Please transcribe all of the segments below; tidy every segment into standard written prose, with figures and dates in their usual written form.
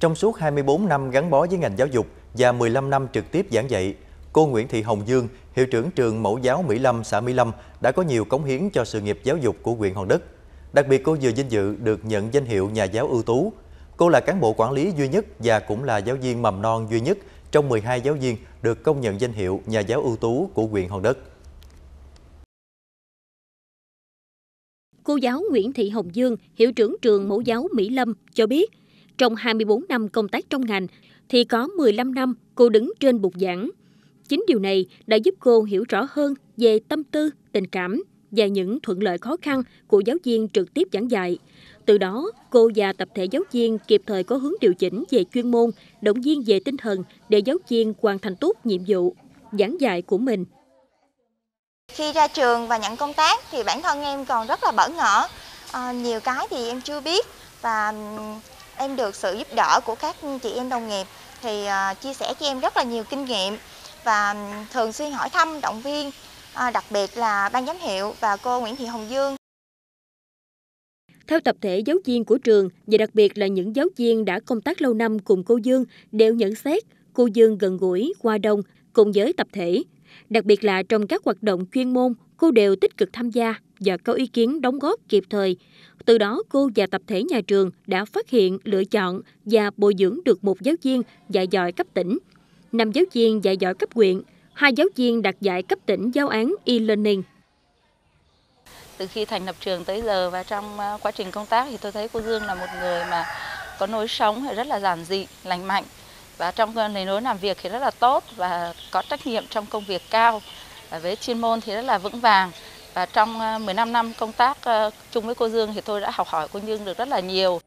Trong suốt 24 năm gắn bó với ngành giáo dục và 15 năm trực tiếp giảng dạy, cô Nguyễn Thị Hồng Dương, hiệu trưởng trường Mẫu giáo Mỹ Lâm, xã Mỹ Lâm đã có nhiều cống hiến cho sự nghiệp giáo dục của huyện Hòn Đất. Đặc biệt, cô vừa vinh dự được nhận danh hiệu nhà giáo ưu tú. Cô là cán bộ quản lý duy nhất và cũng là giáo viên mầm non duy nhất trong 12 giáo viên được công nhận danh hiệu nhà giáo ưu tú của huyện Hòn Đất. Cô giáo Nguyễn Thị Hồng Dương, hiệu trưởng trường Mẫu giáo Mỹ Lâm cho biết, trong 24 năm công tác trong ngành thì có 15 năm cô đứng trên bục giảng. Chính điều này đã giúp cô hiểu rõ hơn về tâm tư, tình cảm và những thuận lợi khó khăn của giáo viên trực tiếp giảng dạy. Từ đó, cô và tập thể giáo viên kịp thời có hướng điều chỉnh về chuyên môn, động viên về tinh thần để giáo viên hoàn thành tốt nhiệm vụ giảng dạy của mình. Khi ra trường và nhận công tác thì bản thân em còn rất là bỡ ngỡ. Nhiều cái thì em chưa biết và em được sự giúp đỡ của các chị em đồng nghiệp thì chia sẻ cho em rất là nhiều kinh nghiệm và thường xuyên hỏi thăm, động viên, đặc biệt là ban giám hiệu và cô Nguyễn Thị Hồng Dương. Theo tập thể giáo viên của trường và đặc biệt là những giáo viên đã công tác lâu năm cùng cô Dương đều nhận xét cô Dương gần gũi, hòa đồng cùng với tập thể. Đặc biệt là trong các hoạt động chuyên môn, cô đều tích cực tham gia và có ý kiến đóng góp kịp thời. Từ đó, cô và tập thể nhà trường đã phát hiện, lựa chọn và bồi dưỡng được một giáo viên dạy giỏi cấp tỉnh, 5 giáo viên dạy giỏi cấp huyện, 2 giáo viên đạt giải cấp tỉnh giáo án e-learning. Từ khi thành lập trường tới giờ và trong quá trình công tác thì tôi thấy cô Dương là một người mà có lối sống rất là giản dị, lành mạnh. Và trong lề lối làm việc thì rất là tốt và có trách nhiệm trong công việc cao. Và với chuyên môn thì rất là vững vàng. Và trong 15 năm công tác chung với cô Dương thì tôi đã học hỏi cô Dương được rất là nhiều.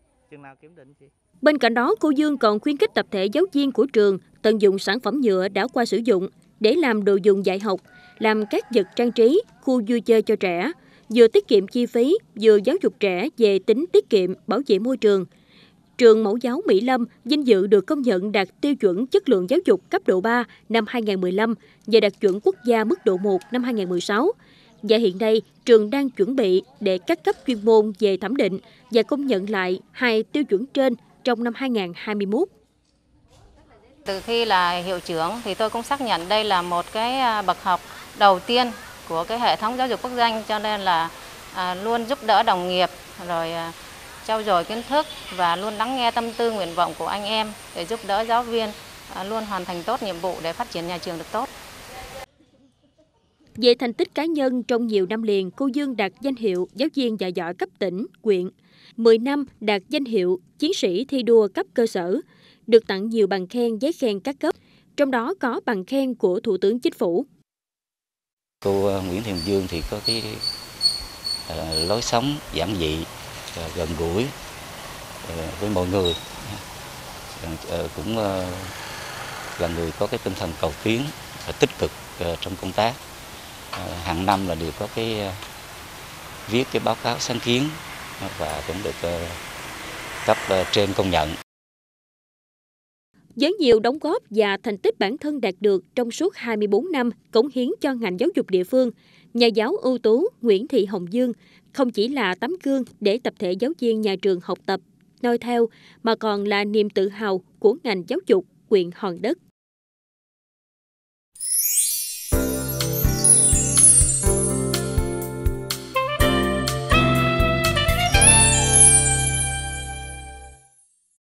Bên cạnh đó, cô Dương còn khuyến khích tập thể giáo viên của trường tận dụng sản phẩm nhựa đã qua sử dụng để làm đồ dùng dạy học, làm các vật trang trí, khu vui chơi cho trẻ, vừa tiết kiệm chi phí, vừa giáo dục trẻ về tính tiết kiệm, bảo vệ môi trường. Trường Mẫu giáo Mỹ Lâm vinh dự được công nhận đạt tiêu chuẩn chất lượng giáo dục cấp độ 3 năm 2015 và đạt chuẩn quốc gia mức độ 1 năm 2016. Và hiện nay, trường đang chuẩn bị để các cấp chuyên môn về thẩm định và công nhận lại 2 tiêu chuẩn trên trong năm 2021. Từ khi là hiệu trưởng thì tôi cũng xác nhận đây là một cái bậc học đầu tiên của cái hệ thống giáo dục quốc dân, cho nên là luôn giúp đỡ đồng nghiệp, rồi trau dồi kiến thức và luôn lắng nghe tâm tư nguyện vọng của anh em để giúp đỡ giáo viên luôn hoàn thành tốt nhiệm vụ để phát triển nhà trường được tốt. Về thành tích cá nhân trong nhiều năm liền, cô Dương đạt danh hiệu giáo viên dạy giỏi cấp tỉnh, huyện, 10 năm đạt danh hiệu chiến sĩ thi đua cấp cơ sở, được tặng nhiều bằng khen, giấy khen các cấp, trong đó có bằng khen của Thủ tướng Chính phủ. Cô Nguyễn Thị Hồng Dương thì có cái lối sống giản dị, gần gũi với mọi người, cũng là người có cái tinh thần cầu tiến, tích cực trong công tác. Hàng năm là đều có cái viết cái báo cáo sáng kiến và cũng được cấp trên công nhận. Với nhiều đóng góp và thành tích bản thân đạt được trong suốt 24 năm cống hiến cho ngành giáo dục địa phương, nhà giáo ưu tú Nguyễn Thị Hồng Dương không chỉ là tấm gương để tập thể giáo viên nhà trường học tập, noi theo, mà còn là niềm tự hào của ngành giáo dục huyện Hòn Đất.